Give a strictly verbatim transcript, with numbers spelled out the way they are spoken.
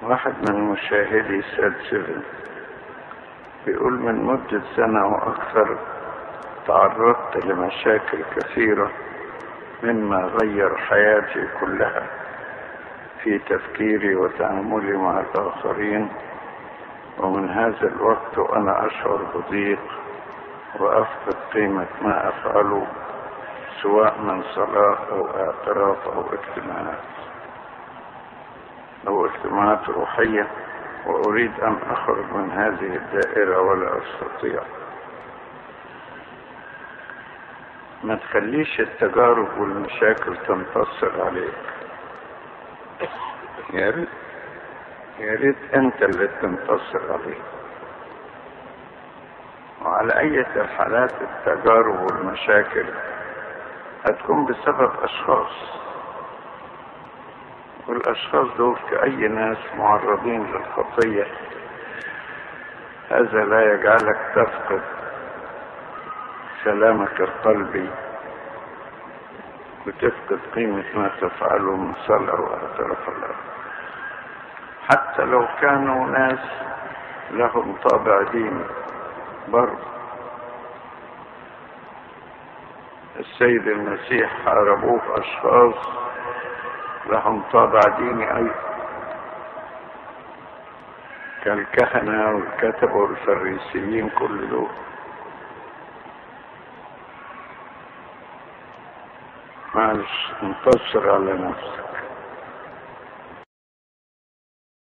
واحد من مشاهدي ساد سيفن بيقول: من مدة سنة وأكثر تعرضت لمشاكل كثيرة مما غير حياتي كلها في تفكيري وتعاملي مع الآخرين، ومن هذا الوقت وأنا أشعر بضيق وأفقد قيمة ما أفعله، سواء من صلاة أو اعتراف أو اجتماعات أو اجتماعات روحية، وأريد أن أخرج من هذه الدائرة ولا أستطيع. ما تخليش التجارب والمشاكل تنتصر عليك. يا ريت يا ريت أنت اللي تنتصر عليك. وعلى أي الحالات التجارب والمشاكل هتكون بسبب أشخاص، والأشخاص دول كأي ناس معرضين للخطية. هذا لا يجعلك تفقد سلامك القلبي وتفقد قيمة ما تفعله من صلاة واعتراف الله، حتى لو كانوا ناس لهم طابع ديني. برضه السيد المسيح حاربوه أشخاص لهم طابع ديني أيضا، كالكهنة والكتبة والفريسيين كل دول. معلش انتصر على نفسك.